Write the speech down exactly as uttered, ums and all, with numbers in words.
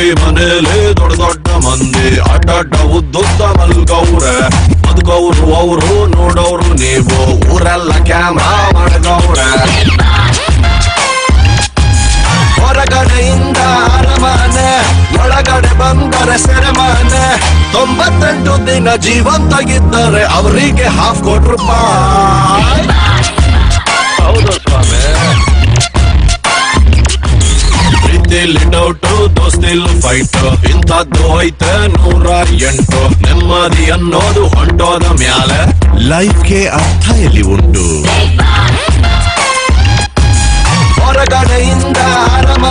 ಮನೇಲಿ ದೊಡ್ಡ ದೊಡ್ಡ ಮಂದಿ ಅಡ್ಡಡ್ಡ ಉದ್ದುದ್ದ ಮಲ್ಗವ್ರೆ. ಬದುಕವ್ರು ಅವರು ನೋಡೋರು ನೀವು, ಊರೆಲ್ಲ ಕ್ಯಾಮ್ರಾ ಮಾಡ್ಗವ್ರೆ. ಹೊರಗಡೆಯಿಂದ ಅರಮನೆ, ಒಳಗಡೆ ಬಂದರೆ ಸೆರೆಮನೆ. ತೊಂಬತ್ತೆಂಟು ದಿನ ಜೀವಂತಾಗಿದ್ದರೆ ಅವರಿಗೆ ಹಾಫ್ ಕೋಟಿ ರೂಪಾಯಿ. ಹೌದು ಸ್ವಾಮಿ. ಪ್ರೀತಿಲಿ ಡೌಟು, ದೋಸ್ತಿಲ್ ಫೈಟ್, ಇಂಥದ್ದು ಐತೆ ನೂರ ಎಂಟು. ನೆಮ್ಮದಿ ಅನ್ನೋದು ಹೊಂಟೋದ ಮ್ಯಾಲೆ ಲೈಫ್ಗೆ ಅರ್ಥ ಎಲ್ಲಿ ಉಂಟು. ಹೊರಗಡೆಯಿಂದ ಅರಮನೆ